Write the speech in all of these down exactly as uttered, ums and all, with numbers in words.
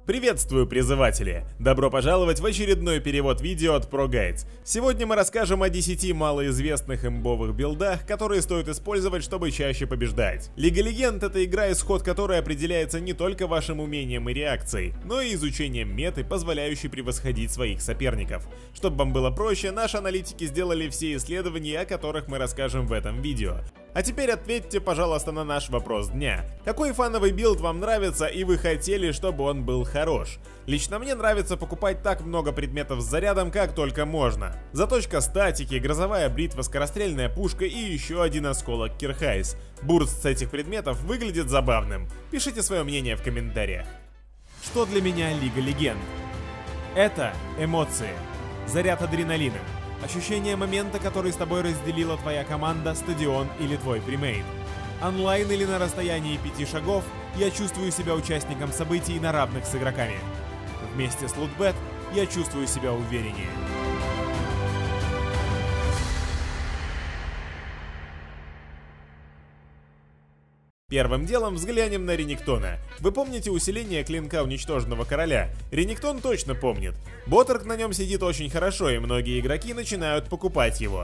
Приветствую, призыватели! Добро пожаловать в очередной перевод видео от ProGuides. Сегодня мы расскажем о десяти малоизвестных имбовых билдах, которые стоит использовать, чтобы чаще побеждать. Лига Легенд — это игра, исход которой определяется не только вашим умением и реакцией, но и изучением меты, позволяющей превосходить своих соперников. Чтобы вам было проще, наши аналитики сделали все исследования, о которых мы расскажем в этом видео. А теперь ответьте, пожалуйста, на наш вопрос дня. Какой фановый билд вам нравится и вы хотели, чтобы он был хорош? Лично мне нравится покупать так много предметов с зарядом, как только можно. Заточка статики, грозовая бритва, скорострельная пушка и еще один осколок Кирхайс. Бурст с этих предметов выглядит забавным. Пишите свое мнение в комментариях. Что для меня Лига Легенд? Это эмоции, заряд адреналина. Ощущение момента, который с тобой разделила твоя команда, стадион или твой премейт. Онлайн или на расстоянии пяти шагов я чувствую себя участником событий на равных с игроками. Вместе с Lootbet я чувствую себя увереннее. Первым делом взглянем на Рениктона. Вы помните усиление клинка уничтоженного короля? Рениктон точно помнит. Боттерк на нем сидит очень хорошо, и многие игроки начинают покупать его.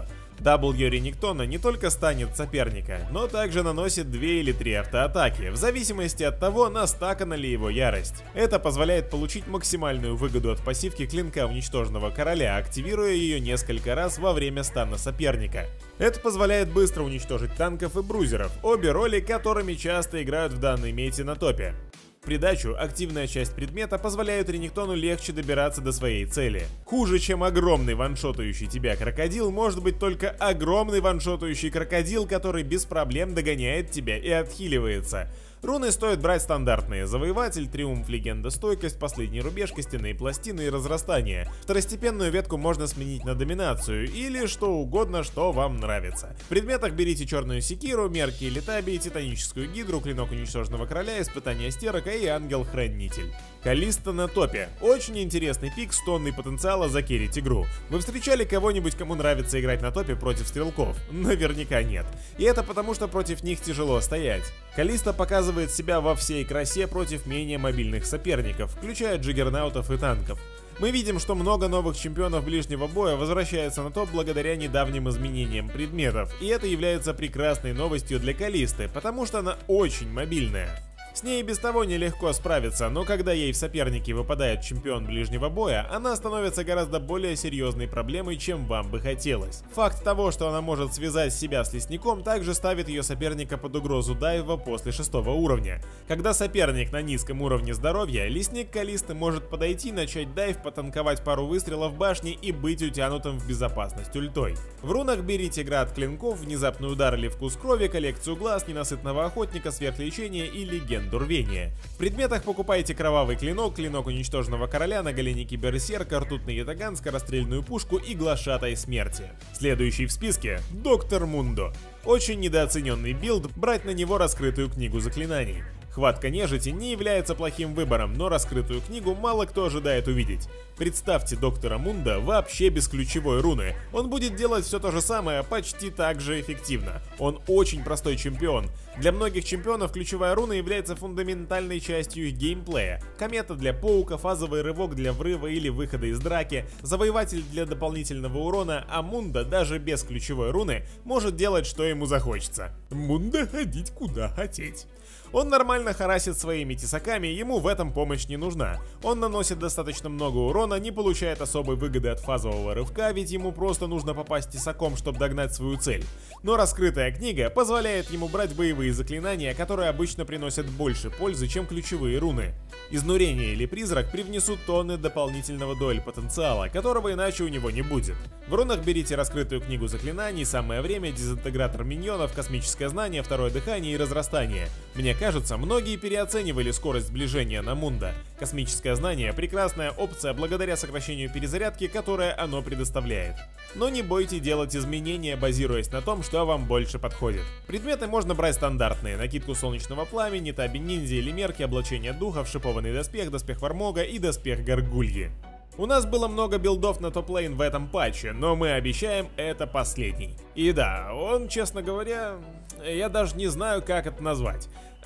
W Рениктона не только станет соперника, но также наносит две или три автоатаки, в зависимости от того, настакана ли его ярость. Это позволяет получить максимальную выгоду от пассивки клинка уничтоженного короля, активируя ее несколько раз во время стана соперника. Это позволяет быстро уничтожить танков и брузеров, обе роли которыми часто играют в данной мете на топе. В придачу, активная часть предмета позволяет Рениктону легче добираться до своей цели. Хуже, чем огромный ваншотающий тебя крокодил, может быть только огромный ваншотающий крокодил, который без проблем догоняет тебя и отхиливается. Руны стоит брать стандартные: Завоеватель, Триумф, Легенда, Стойкость, Последний рубеж, Костяные пластины и Разрастание. Второстепенную ветку можно сменить на Доминацию или что угодно, что вам нравится. В предметах берите Черную Секиру, Мерки или Таби, Титаническую Гидру, Клинок уничтоженного короля, Испытание Стерока и Ангел-Хранитель. Калиста на топе. Очень интересный пик с тонной потенциала закерить игру. Вы встречали кого-нибудь, кому нравится играть на топе против стрелков? Наверняка нет. И это потому, что против них тяжело стоять. Калиста показывает себя во всей красе против менее мобильных соперников, включая джиггернаутов и танков. Мы видим, что много новых чемпионов ближнего боя возвращаются на топ благодаря недавним изменениям предметов, и это является прекрасной новостью для Калисты, потому что она очень мобильная. С ней и без того нелегко справиться, но когда ей в соперники выпадает чемпион ближнего боя, она становится гораздо более серьезной проблемой, чем вам бы хотелось. Факт того, что она может связать себя с лесником, также ставит ее соперника под угрозу дайва после шестого уровня. Когда соперник на низком уровне здоровья, лесник Калисты может подойти, начать дайв, потанковать пару выстрелов в башне и быть утянутым в безопасность ультой. В рунах берите град клинков, внезапный удар или вкус крови, коллекцию глаз, ненасытного охотника, сверхлечение и легенду рвения. В предметах покупайте кровавый клинок, клинок уничтоженного короля, наголенники берсерка, ртутный ятаган, скорострельную пушку и глашатай смерти. Следующий в списке — Доктор Мундо. Очень недооцененный билд, брать на него раскрытую книгу заклинаний. Хватка нежити не является плохим выбором, но раскрытую книгу мало кто ожидает увидеть. Представьте доктора Мунда вообще без ключевой руны. Он будет делать все то же самое почти так же эффективно. Он очень простой чемпион. Для многих чемпионов ключевая руна является фундаментальной частью их геймплея. Комета для паука, фазовый рывок для врыва или выхода из драки, завоеватель для дополнительного урона, а Мунда даже без ключевой руны может делать, что ему захочется. Мунда ходить куда хотеть. Он нормально харасит своими тесаками, ему в этом помощь не нужна. Он наносит достаточно много урона, не получает особой выгоды от фазового рывка, ведь ему просто нужно попасть тесаком, чтобы догнать свою цель. Но раскрытая книга позволяет ему брать боевые заклинания, которые обычно приносят больше пользы, чем ключевые руны. Изнурение или призрак привнесут тонны дополнительного дуэль потенциала, которого иначе у него не будет. В рунах берите раскрытую книгу заклинаний, самое время, дезинтегратор миньонов, космическое знание, второе дыхание и разрастание. Мне кажется, многие переоценивали скорость сближения на Мунда. Космическое знание — прекрасная опция благодаря сокращению перезарядки, которое оно предоставляет. Но не бойтесь делать изменения, базируясь на том, что вам больше подходит. Предметы можно брать стандартные: накидку солнечного пламени, таби ниндзя или мерки, облачение духов, шипованный доспех, доспех вармога и доспех горгульи. У нас было много билдов на топ-лейн в этом патче, но мы обещаем, это последний. И да, он, честно говоря, я даже не знаю, как это назвать.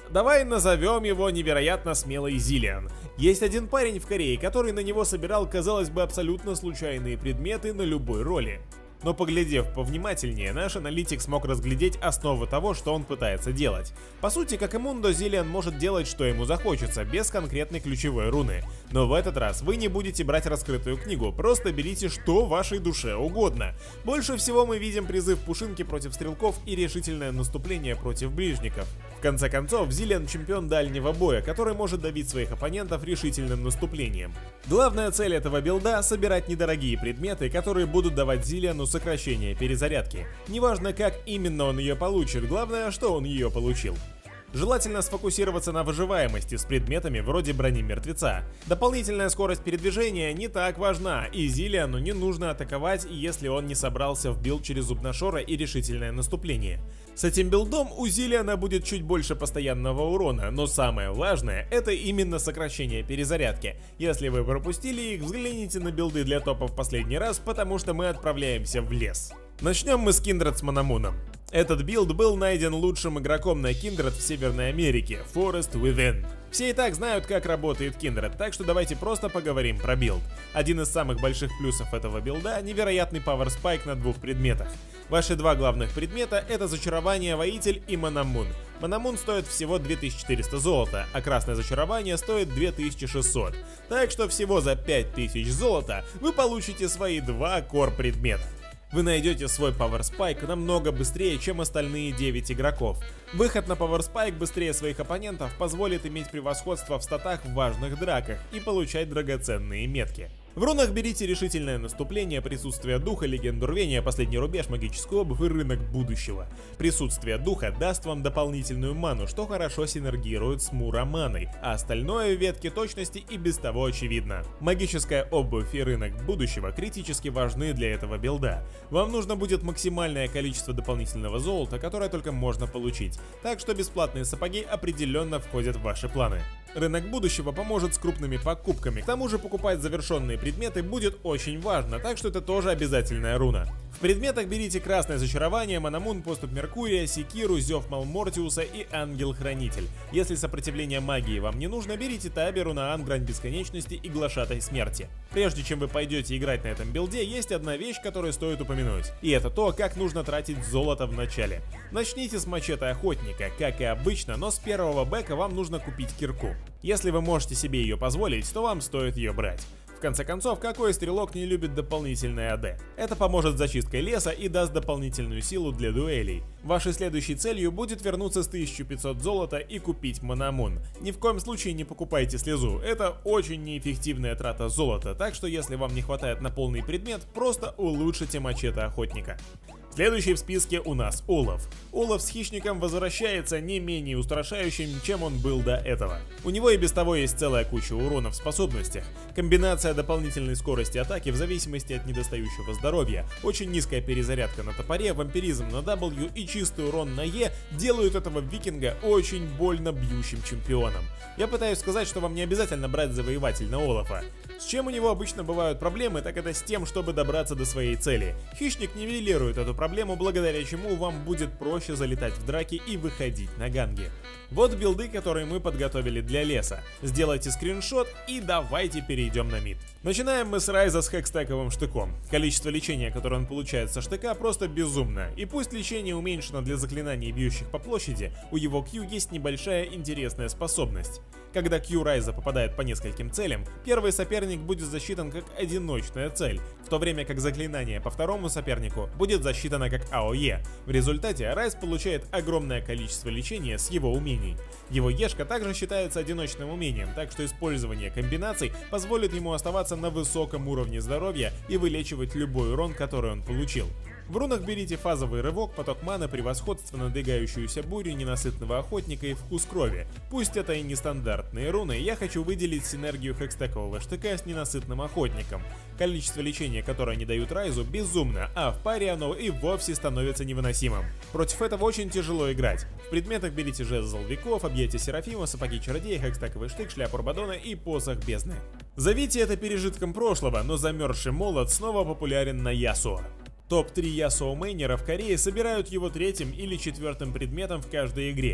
Давай назовем его невероятно смелый Зиллиан. Есть один парень в Корее, который на него собирал, казалось бы, абсолютно случайные предметы на любой роли. Но поглядев повнимательнее, наш аналитик смог разглядеть основу того, что он пытается делать. По сути, как и Мундо, Зиллиан может делать, что ему захочется, без конкретной ключевой руны. Но в этот раз вы не будете брать раскрытую книгу, просто берите что вашей душе угодно. Больше всего мы видим призыв Пушинки против стрелков и решительное наступление против ближников. В конце концов, Зиллиан чемпион дальнего боя, который может давить своих оппонентов решительным наступлением. Главная цель этого билда — собирать недорогие предметы, которые будут давать Зиллиану сокращение перезарядки. Неважно, как именно он ее получит, главное, что он ее получил. Желательно сфокусироваться на выживаемости с предметами вроде брони мертвеца. Дополнительная скорость передвижения не так важна, и Зиллиану не нужно атаковать, если он не собрался в билд через Зубношора и решительное наступление. С этим билдом у Зиллиана будет чуть больше постоянного урона, но самое важное — это именно сокращение перезарядки. Если вы пропустили их, взгляните на билды для топа в последний раз, потому что мы отправляемся в лес. Начнем мы с Kindred с Манамуном. Этот билд был найден лучшим игроком на Kindred в Северной Америке, Forest Within. Все и так знают, как работает Kindred, так что давайте просто поговорим про билд. Один из самых больших плюсов этого билда — невероятный Power Spike на двух предметах. Ваши два главных предмета — это Зачарование Воитель и Манамун. Манамун стоит всего две тысячи четыреста золота, а Красное Зачарование стоит две тысячи шестьсот. Так что всего за пять тысяч золота вы получите свои два кор предмета. Вы найдете свой Power Spike намного быстрее, чем остальные девять игроков. Выход на Power Spike быстрее своих оппонентов позволит иметь превосходство в статах в важных драках и получать драгоценные метки. В рунах берите решительное наступление, присутствие духа, легенду рвения, последний рубеж, магическую обувь и рынок будущего. Присутствие духа даст вам дополнительную ману, что хорошо синергирует с муроманой, а остальное в ветке точности и без того очевидно. Магическая обувь и рынок будущего критически важны для этого билда. Вам нужно будет максимальное количество дополнительного золота, которое только можно получить, так что бесплатные сапоги определенно входят в ваши планы. Рынок будущего поможет с крупными покупками, к тому же покупать завершенные предметы будет очень важно, так что это тоже обязательная руна. В предметах берите Красное Зачарование, Манамун, Поступ Меркурия, Секиру, Зев Малмортиуса и Ангел-Хранитель. Если сопротивление магии вам не нужно, берите Таберу, Наан, Грань Бесконечности и Глашатай Смерти. Прежде чем вы пойдете играть на этом билде, есть одна вещь, которую стоит упомянуть. И это то, как нужно тратить золото в начале. Начните с мачете Охотника, как и обычно, но с первого бэка вам нужно купить кирку. Если вы можете себе ее позволить, то вам стоит ее брать. В конце концов, какой стрелок не любит дополнительное АД? Это поможет с зачисткой леса и даст дополнительную силу для дуэлей. Вашей следующей целью будет вернуться с тысяча пятьсот золота и купить Манамун. Ни в коем случае не покупайте слезу, это очень неэффективная трата золота, так что если вам не хватает на полный предмет, просто улучшите мачете Охотника. Следующий в списке у нас Олаф. Олаф с хищником возвращается не менее устрашающим, чем он был до этого. У него и без того есть целая куча урона в способностях. Комбинация дополнительной скорости атаки в зависимости от недостающего здоровья, очень низкая перезарядка на топоре, вампиризм на W и чистый урон на E делают этого викинга очень больно бьющим чемпионом. Я пытаюсь сказать, что вам не обязательно брать завоеватель на Олафа. С чем у него обычно бывают проблемы, так это с тем, чтобы добраться до своей цели. Хищник нивелирует эту проблему, благодаря чему вам будет проще залетать в драки и выходить на ганги. Вот билды, которые мы подготовили для леса. Сделайте скриншот и давайте перейдем на мид. Начинаем мы с Райза с хэкстековым штыком. Количество лечения, которое он получает со штыка, просто безумно. И пусть лечение уменьшено для заклинаний, бьющих по площади, у его Q есть небольшая интересная способность. Когда Q Райза попадает по нескольким целям, первый соперник будет засчитан как одиночная цель, в то время как заклинание по второму сопернику будет засчитано как а о е. В результате Райз получает огромное количество лечения с его умений. Его Ешка также считается одиночным умением, так что использование комбинаций позволит ему оставаться на высоком уровне здоровья и вылечивать любой урон, который он получил. В рунах берите фазовый рывок, поток маны, превосходство, надвигающуюся бурю, ненасытного охотника и вкус крови. Пусть это и нестандартные руны, я хочу выделить синергию хэкстекового штыка с ненасытным охотником. Количество лечения, которое они дают Райзу, безумно, а в паре оно и вовсе становится невыносимым. Против этого очень тяжело играть. В предметах берите жезл веков, объятия Серафима, сапоги чародея, хэкстековый штык, шляпу Рабадона и посох бездны. Зовите это пережитком прошлого, но замерзший молот снова популярен на Ясуо. топ три Ясуо мейнера в Корее собирают его третьим или четвертым предметом в каждой игре.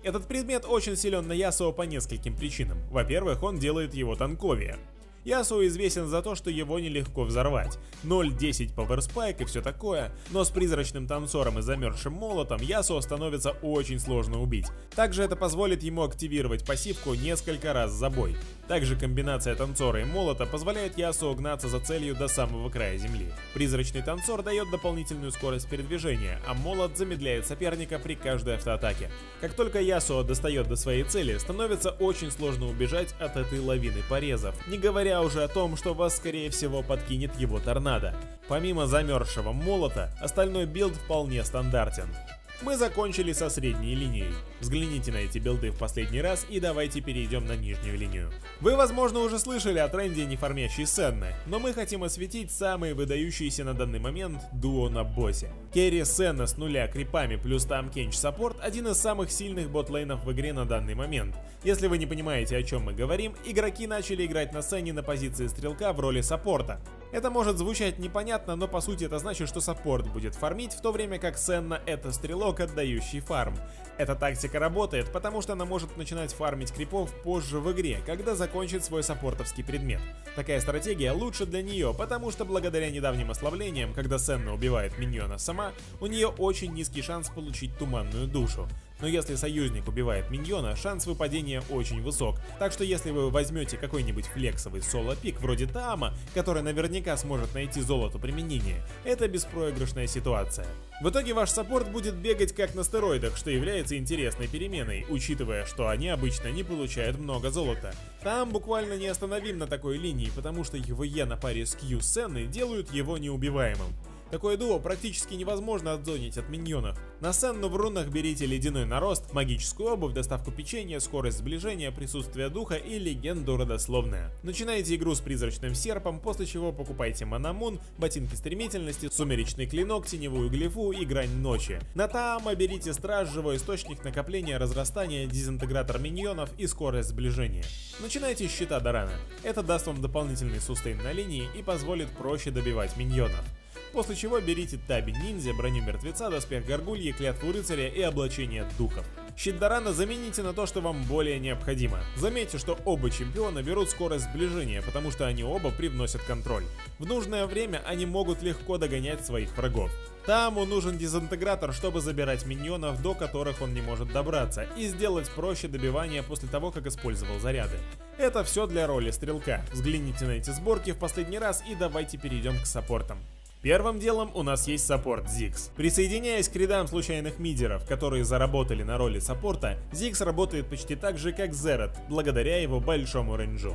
Этот предмет очень силен на Ясуо по нескольким причинам. Во-первых, он делает его танковее. Ясуо известен за то, что его нелегко взорвать. ноль десять Power Spike и все такое, но с призрачным танцором и замерзшим молотом Ясуо становится очень сложно убить. Также это позволит ему активировать пассивку несколько раз за бой. Также комбинация танцора и молота позволяет Ясуо гнаться за целью до самого края земли. Призрачный танцор дает дополнительную скорость передвижения, а молот замедляет соперника при каждой автоатаке. Как только Ясуо достает до своей цели, становится очень сложно убежать от этой лавины порезов, не говоря уже о том, что вас скорее всего подкинет его торнадо. Помимо замерзшего молота, остальной билд вполне стандартен. Мы закончили со средней линией. Взгляните на эти билды в последний раз и давайте перейдем на нижнюю линию. Вы, возможно, уже слышали о тренде нефармящей Сенны, но мы хотим осветить самые выдающиеся на данный момент дуо на боссе. Керри Сенна с нуля крипами плюс там Кенч саппорт — один из самых сильных ботлейнов в игре на данный момент. Если вы не понимаете, о чем мы говорим, игроки начали играть на Сенне на позиции стрелка в роли саппорта. Это может звучать непонятно, но по сути это значит, что саппорт будет фармить, в то время как Сенна — это стрелок, отдающий фарм. Эта тактика работает, потому что она может начинать фармить крипов позже в игре, когда закончит свой саппортовский предмет. Такая стратегия лучше для нее, потому что благодаря недавним ослаблениям, когда Сенна убивает миньона сама, у нее очень низкий шанс получить туманную душу. Но если союзник убивает миньона, шанс выпадения очень высок, так что если вы возьмете какой-нибудь флексовый соло-пик вроде Таама, который наверняка сможет найти золоту применение, это беспроигрышная ситуация. В итоге ваш саппорт будет бегать как на стероидах, что является интересной переменой, учитывая, что они обычно не получают много золота. Таам буквально неостановим на такой линии, потому что его Е на паре с Q Сенны делают его неубиваемым. Такое дуо практически невозможно отзонить от миньонов. На Сенну в рунах берите ледяной нарост, магическую обувь, доставку печенья, скорость сближения, присутствие духа и легенду родословная. Начинайте игру с призрачным серпом, после чего покупайте Манамун, ботинки стремительности, сумеречный клинок, теневую глифу и грань ночи. На Таама берите страж, живой источник накопления, разрастания, дезинтегратор миньонов и скорость сближения. Начинайте с щита Дорана. Это даст вам дополнительный сустейн на линии и позволит проще добивать миньонов. После чего берите таби ниндзя, броню мертвеца, доспех горгульи, клятву рыцаря и облачение духов. Щит Дорана замените на то, что вам более необходимо. Заметьте, что оба чемпиона берут скорость сближения, потому что они оба привносят контроль. В нужное время они могут легко догонять своих врагов. Тааму нужен дезинтегратор, чтобы забирать миньонов, до которых он не может добраться, и сделать проще добивание после того, как использовал заряды. Это все для роли стрелка. Взгляните на эти сборки в последний раз и давайте перейдем к саппортам. Первым делом у нас есть саппорт Зигс. Присоединяясь к рядам случайных мидеров, которые заработали на роли саппорта, Зигс работает почти так же, как Зерат, благодаря его большому рейнджу.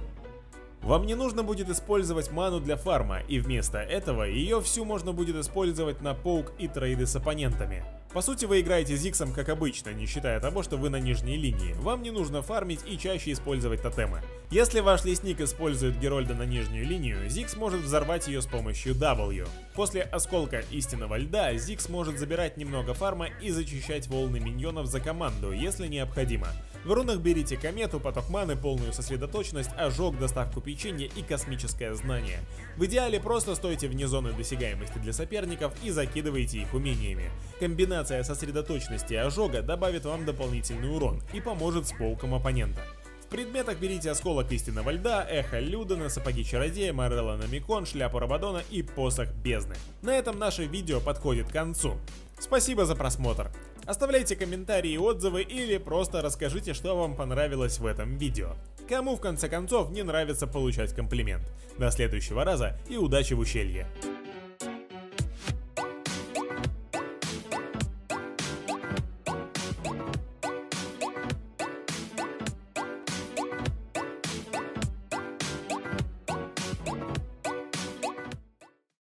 Вам не нужно будет использовать ману для фарма, и вместо этого ее всю можно будет использовать на поук и трейды с оппонентами. По сути, вы играете Зигсом как обычно, не считая того, что вы на нижней линии. Вам не нужно фармить и чаще использовать тотемы. Если ваш лесник использует Герольда на нижнюю линию, Зигс может взорвать ее с помощью W. После осколка истинного льда Зигс может забирать немного фарма и зачищать волны миньонов за команду, если необходимо. В рунах берите комету, поток маны, полную сосредоточенность, ожог, доставку печенья и космическое знание. В идеале просто стойте вне зоны досягаемости для соперников и закидывайте их умениями. Комбинация сосредоточенности и ожога добавит вам дополнительный урон и поможет с поуком оппонента. В предметах берите осколок истинного льда, эхо Людена, сапоги чародея, Морелла Намикон, шляпу Рабадона и посох бездны. На этом наше видео подходит к концу. Спасибо за просмотр. Оставляйте комментарии и отзывы или просто расскажите, что вам понравилось в этом видео. Кому в конце концов не нравится получать комплимент. До следующего раза и удачи в ущелье.